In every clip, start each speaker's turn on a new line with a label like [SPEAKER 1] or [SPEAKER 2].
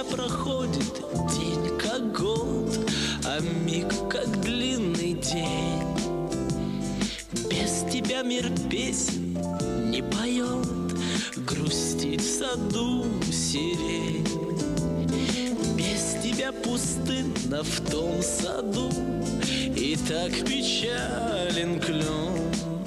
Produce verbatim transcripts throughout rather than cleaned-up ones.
[SPEAKER 1] тебя проходит день как год, а миг как длинный день. Без тебя мир песен не поет, грустит в саду сирень. Без тебя пустынно в том саду, и так печален клен.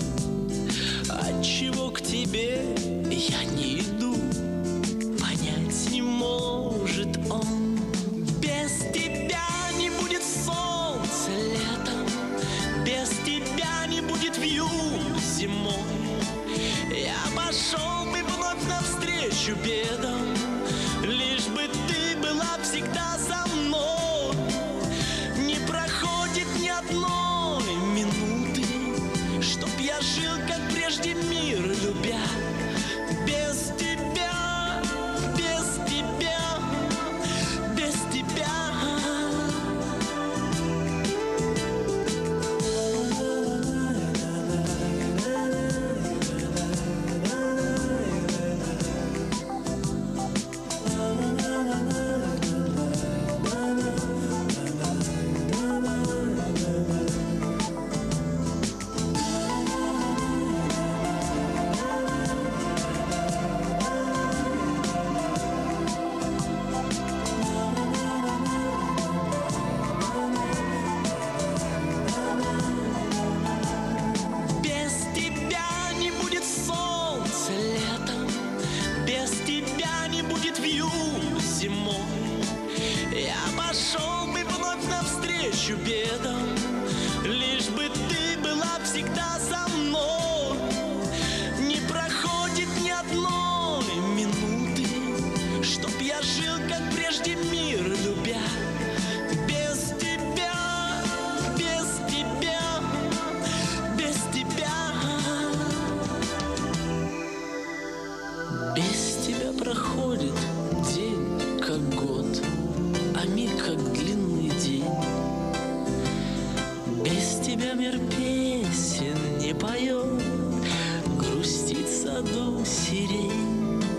[SPEAKER 1] Отчего к тебе я не иду, понять не может он. Без тебя не будет солнца летом, без тебя не будет вьюг зимой. Я пошел бы вновь навстречу бедам, лишь бы ты была всегда со мной. Не проходит ни одной минуты, чтоб я жил, как прежде, мир любя. Без тебя, без тебя, без тебя. Бедам, лишь бы ты была всегда со мной. Не проходит ни одной минуты, чтоб я жил, как прежде, мир любя. Без тебя, без тебя, без тебя. Без тебя проходит день, как год, а миг, как длинный день. Без тебя мир песен не поет, грустит в саду сирень.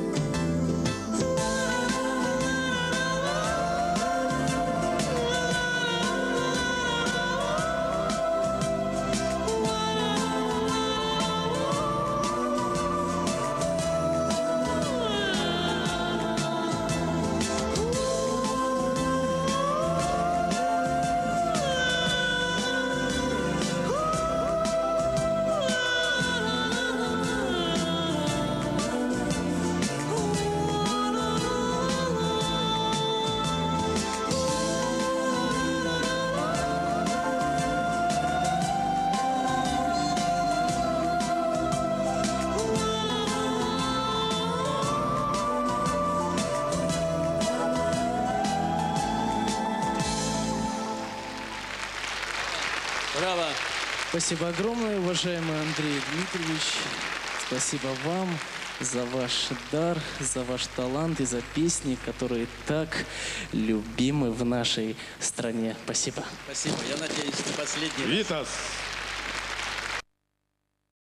[SPEAKER 2] Браво!
[SPEAKER 3] Спасибо огромное, уважаемый Андрей Дмитриевич. Спасибо вам за ваш дар, за ваш талант и за песни, которые так любимы в нашей стране. Спасибо.
[SPEAKER 2] Спасибо. Я надеюсь, не последний.
[SPEAKER 4] Витас!